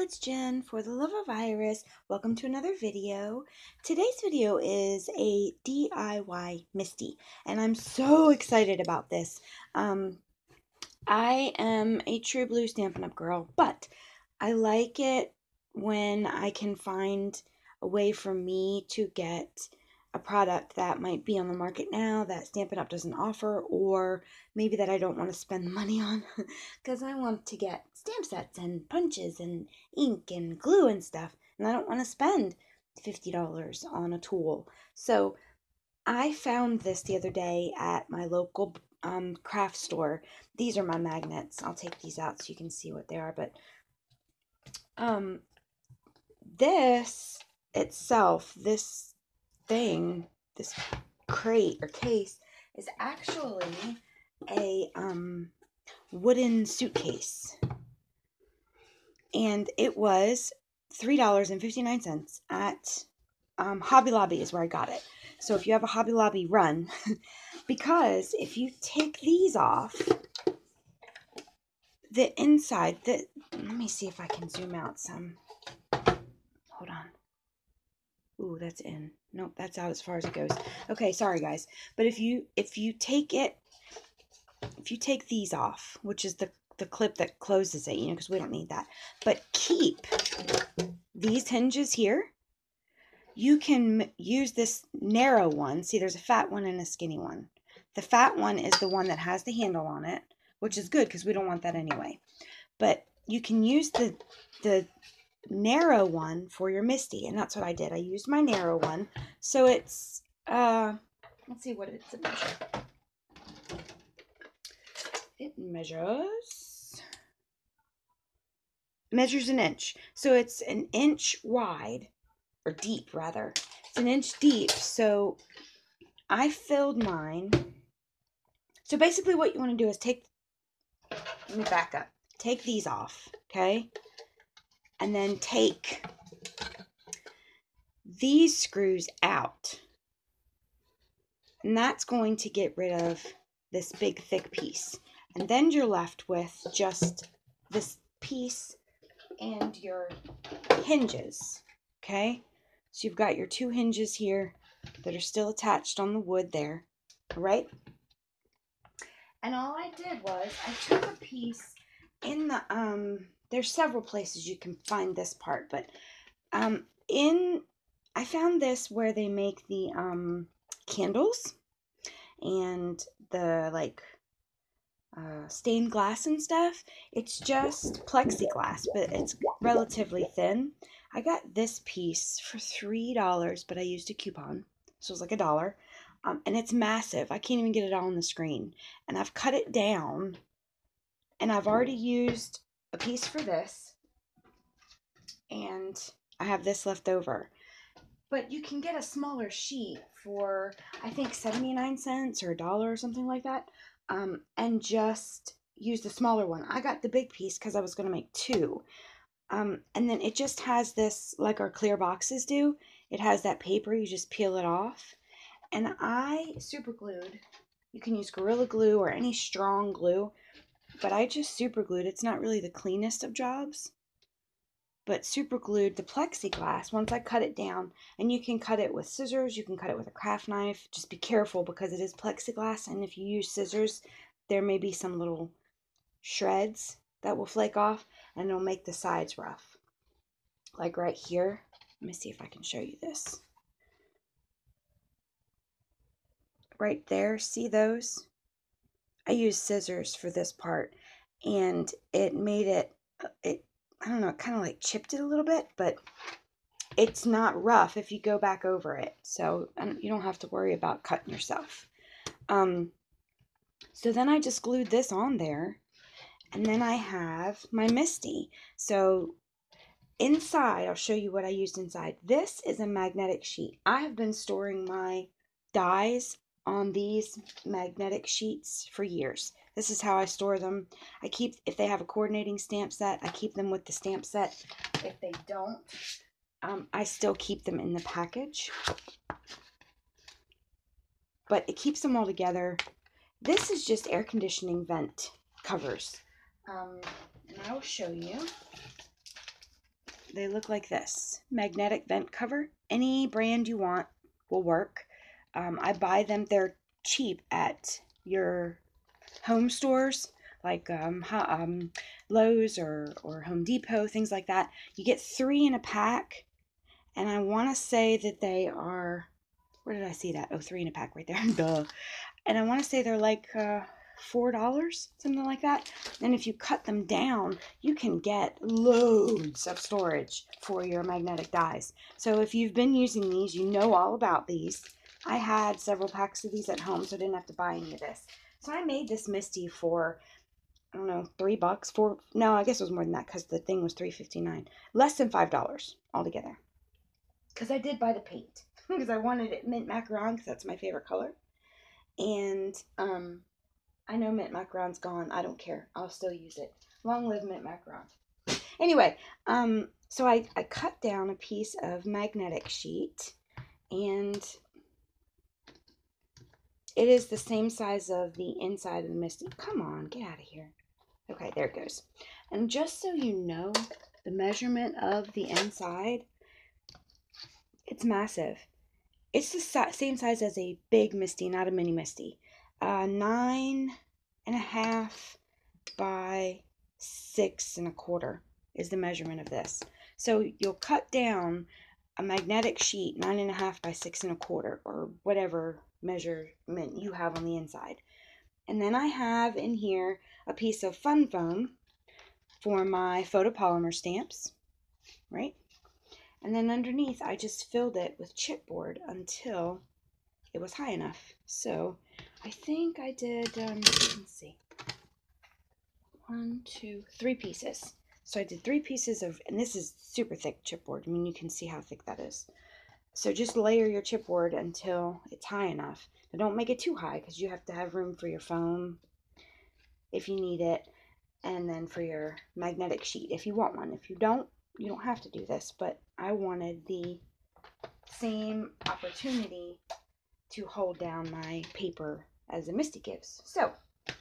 it's Jen for the Love of Iris. Welcome to another video. Today's video is a DIY Misty, and I'm so excited about this. I am a true blue Stampin' Up! Girl, but I like it when I can find a way for me to get a product that might be on the market now that Stampin' Up! Doesn't offer, or maybe that I don't want to spend the money on because I want to get stamp sets and punches and ink and glue and stuff, and I don't want to spend $50 on a tool. So I found this the other day at my local craft store. These are my magnets. I'll take these out so you can see what they are, but um, this itself, this thing, this crate or case is actually a wooden suitcase, and it was $3.59 at Hobby Lobby is where I got it. So if you have a Hobby Lobby, run. Because if you take these off, the inside, let me see if I can zoom out some. Hold on. Ooh, that's in. Nope, that's out as far as it goes. Okay, sorry guys. But if you take these off, which is the clip that closes it, because we don't need that. But keep these hinges here. You can use this narrow one. See, there's a fat one and a skinny one. The fat one is the one that has the handle on it, which is good because we don't want that anyway. But you can use the narrow one for your Misty, and that's what I did. I used my narrow one. So it's, let's see what it's a measure. It measures an inch. So it's an inch wide, or deep rather. It's an inch deep. So I filled mine. So basically what you want to do is let me back up. Take these off, okay? And then take these screws out. And that's going to get rid of this big thick piece. And then you're left with just this piece and your hinges, okay? So you've got your two hinges here that are still attached on the wood there, all right? And all I did was I took a piece in the, there's several places you can find this part, but I found this where they make the candles and the stained glass and stuff. It's just plexiglass, but it's relatively thin. I got this piece for $3, but I used a coupon, so it was like $1. And it's massive. I can't even get it all on the screen. And I've cut it down, and I've already used a piece for this, and I have this left over. But you can get a smaller sheet for, I think, 79 cents or $1 or something like that, and just use the smaller one. I got the big piece because I was going to make two. And then it just has this, like our clear boxes do. It has that paper. You just peel it off. And I super glued. You can use Gorilla Glue or any strong glue, but I just super glued. It's not really the cleanest of jobs, but super glued the plexiglass once I cut it down. And you can cut it with scissors, you can cut it with a craft knife. Just be careful because it is plexiglass, and if you use scissors, there may be some little shreds that will flake off, and it'll make the sides rough. Like right here. Let me see if I can show you this. Right there, see those? I used scissors for this part, and it made it, I don't know, it kind of like chipped it a little bit, but it's not rough if you go back over it, so you don't have to worry about cutting yourself. So then I just glued this on there, and then I have my Misty. So inside, I'll show you what I used inside. This is a magnetic sheet. I have been storing my dies on these magnetic sheets for years. This is how I store them. If they have a coordinating stamp set, I keep them with the stamp set. If they don't, I still keep them in the package. But it keeps them all together. This is just air conditioning vent covers. And I'll show you. they look like this. Magnetic vent cover. Any brand you want will work. I buy them. They're cheap at your home stores like Lowe's or Home Depot, things like that. You get 3 in a pack, and I want to say that they are, where did I see that? Oh, 3 in a pack right there. Duh. And I want to say they're like $4, something like that. And if you cut them down, you can get loads of storage for your magnetic dies. So if you've been using these, you know all about these. I had several packs of these at home, so I didn't have to buy any of this. So I made this Misti for, I don't know, $3, no, I guess it was more than that because the thing was $3.59. Less than $5 altogether. Because I did buy the paint because I wanted it mint macaron because that's my favorite color. And I know mint macaron's gone. I don't care. I'll still use it. Long live mint macaron. Anyway, so I cut down a piece of magnetic sheet, and it is the same size of the inside of the Misti. Come on, get out of here. Okay, there it goes. And just so you know, the measurement of the inside, it's massive. It's the same size as a big Misti, not a mini Misti. 9.5 by 6.25 is the measurement of this. So you'll cut down a magnetic sheet 9.5 by 6.25, or whatever measurement you have on the inside. And then I have in here a piece of fun foam for my photopolymer stamps, right? And then underneath, I just filled it with chipboard until it was high enough. So I think I did, let's see, 1, 2, 3 pieces. So I did 3 pieces of, and this is super thick chipboard. I mean, you can see how thick that is. So just layer your chipboard until it's high enough. Now don't make it too high because you have to have room for your foam if you need it, and then for your magnetic sheet if you want one. If you don't have to do this, but I wanted the same opportunity to hold down my paper as a Misti gives. So,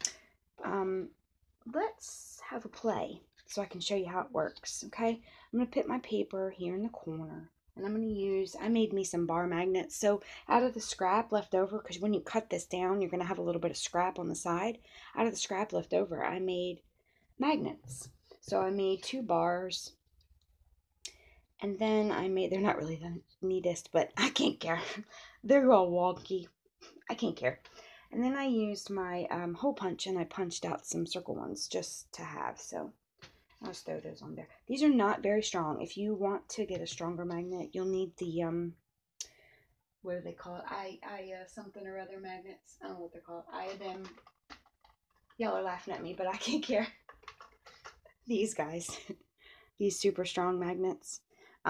let's have a play so I can show you how it works, okay? I'm going to put my paper here in the corner, and I'm going to use, I made me some bar magnets. So out of the scrap left over, because when you cut this down, you're going to have a little bit of scrap on the side. Out of the scrap left over, I made magnets. So I made 2 bars, and then I made, they're not really the neatest, but I can't care. They're all wonky. I can't care. And then I used my hole punch, and I punched out some circle ones just to have. So I'll just throw those on there. These are not very strong. If you want to get a stronger magnet, you'll need the, what do they call it? Something or other magnets. I don't know what they're called. Them. Y'all are laughing at me, but I can't care. These guys. These super strong magnets.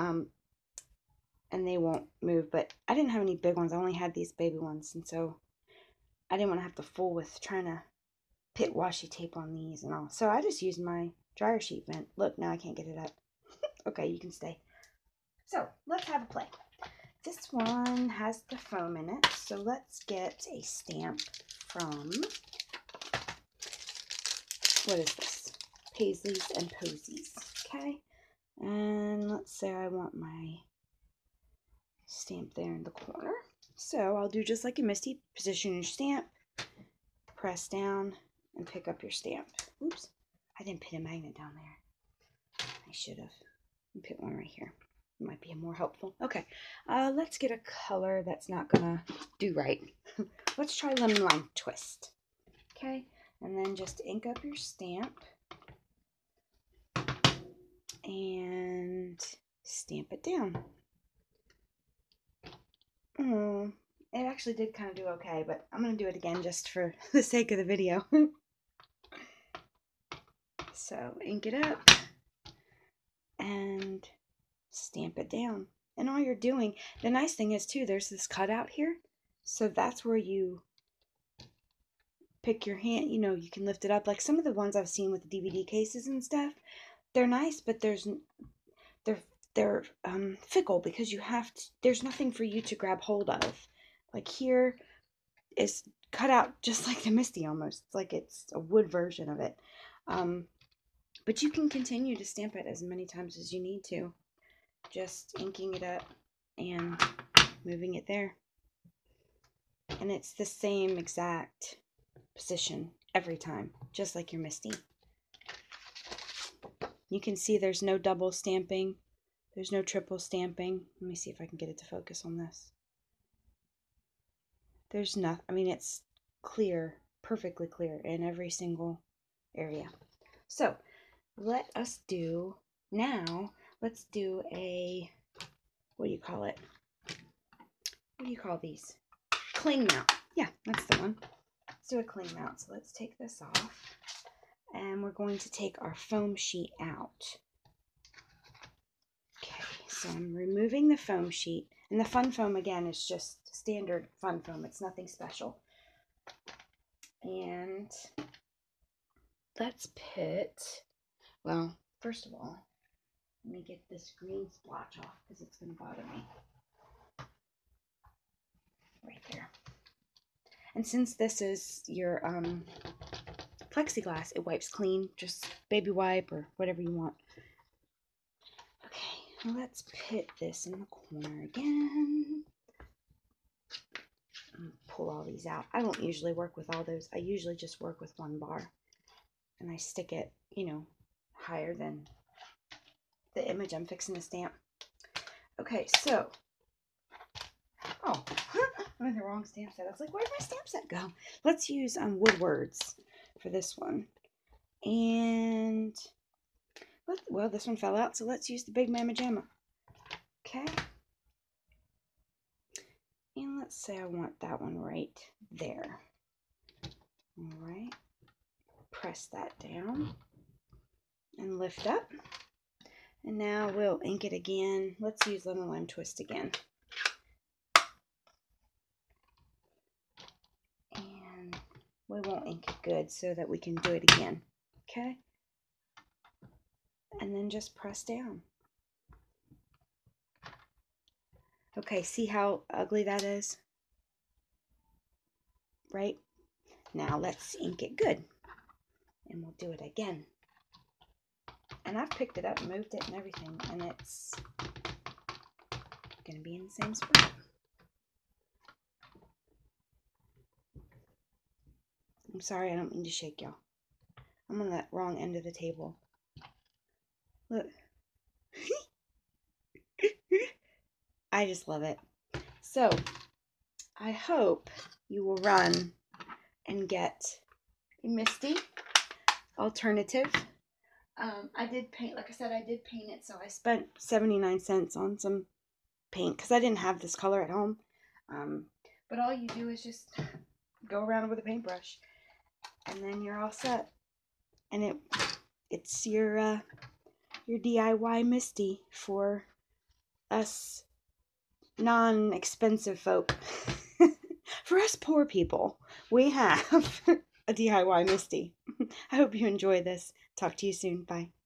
And they won't move, but I didn't have any big ones. I only had these baby ones, and so I didn't want to have to fool with trying to put washi tape on these and all. So I just used my dryer sheet vent. Look, now I can't get it up. Okay, you can stay. So let's have a play. This one has the foam in it, so let's get a stamp from, what is this? Paisleys and Posies, okay? And let's say I want my stamp there in the corner. So I'll do just like a Misti. Position your stamp, press down, and pick up your stamp. Oops, I didn't put a magnet down there. I should have. Put one right here. It might be more helpful. Okay, let's get a color that's not gonna do right. Let's try Lemon Lime Twist. Okay, and then just ink up your stamp and stamp it down. It actually did kind of do okay, but I'm going to do it again just for the sake of the video. So ink it up and stamp it down. And all you're doing, the nice thing is too, there's this cutout here. So that's where you pick your hand, you know, you can lift it up. Like some of the ones I've seen with the DVD cases and stuff, they're nice, but they're fickle because you have to, there's nothing for you to grab hold of. Like here is cut out just like the Misti almost. It's like it's a wood version of it. But you can continue to stamp it as many times as you need to. just inking it up and moving it there. And it's the same exact position every time, just like your Misti. You can see there's no double stamping. There's no triple stamping. Let me see if I can get it to focus on this. There's nothing, I mean, it's clear, perfectly clear in every single area. So let's do a, what do you call it? What do you call these? Cling mount. Yeah, that's the one. Let's do a cling mount. So let's take this off. And we're going to take our foam sheet out. Okay, so I'm removing the foam sheet. And the fun foam, again, is just standard fun foam. It's nothing special. And let's put, well, first of all, let me get this green splotch off because it's going to bother me. Right there. And since this is your plexiglass, it wipes clean. Just baby wipe or whatever you want. Okay, let's put this in the corner again. Pull all these out. I don't usually work with all those. I usually just work with one bar. And I stick it, you know, higher than the image I'm fixing to stamp. Okay, so, oh, I'm in the wrong stamp set. I was like, where'd my stamp set go? Let's use Woodwords for this one. And, well, this one fell out, so let's use the Big Mama Jamma. Okay. And let's say I want that one right there. All right. Press that down and lift up. And now we'll ink it again. Let's use Lemon Lime Twist again. And we won't ink it good so that we can do it again. Okay? And then just press down. Okay, see how ugly that is? Right? Now let's ink it good. And we'll do it again. And I've picked it up, moved it and everything, and it's going to be in the same spot. I'm sorry, I don't mean to shake y'all. I'm on that wrong end of the table. Look. I just love it. So, I hope you will run and get a Misti alternative. I did paint, like I said, I did paint it, so I spent 79 cents on some paint because I didn't have this color at home. But all you do is just go around with a paintbrush, and then you're all set. And it's your DIY Misti for us non-expensive folk. For us poor people, we have a DIY Misti. I hope you enjoy this. Talk to you soon. Bye.